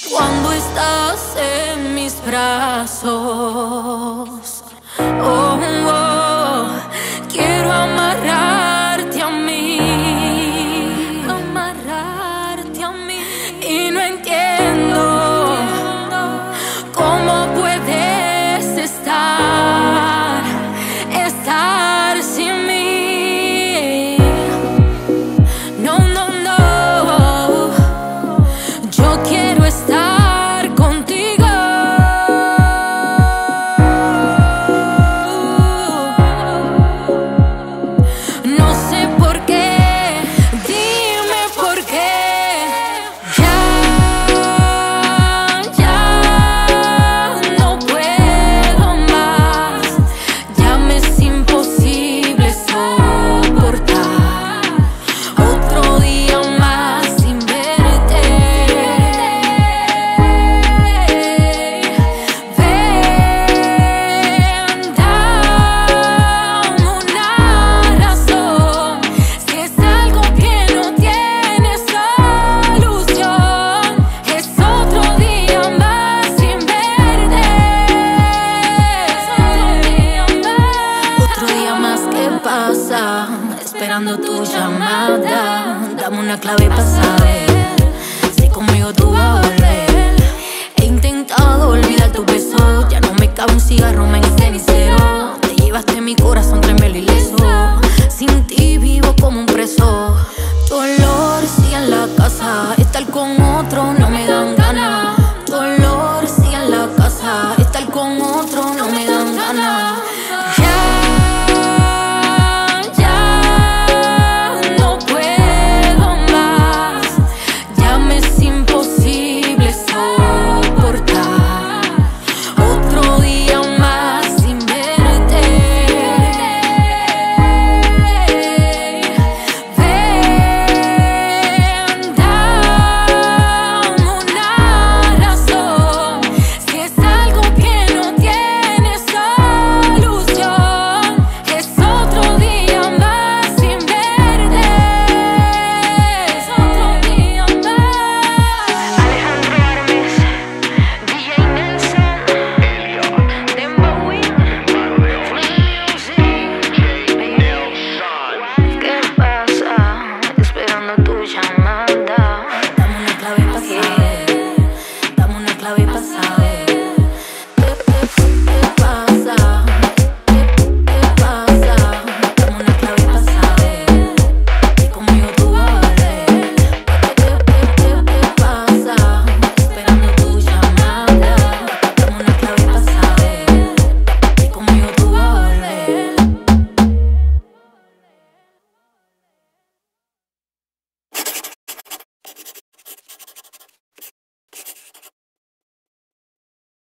Cuando estás en mis brazos, oh, oh, quiero amarrarte a mí, y no entiendo cómo puedes estar sin mí. No, no, no, yo quiero estar contigo. No sé por qué, dime por qué. Ya no puedo más. Ya me es imposible soportar otro día más sin verte. Ven, dame una razón. Si es algo que no tiene solución, es otro día más sin verte. Otro día más que pasa, esperando tu llamada. Dame una clave para saber si conmigo tú vas a volver. He intentado olvidar tu beso, ya no me cabe un cigarro, me en cenicero. Te llevaste mi corazón tremelo y ileso. Sin ti vivo como un preso. Tu olor sigue en la casa, estar con otro no me dan ganas.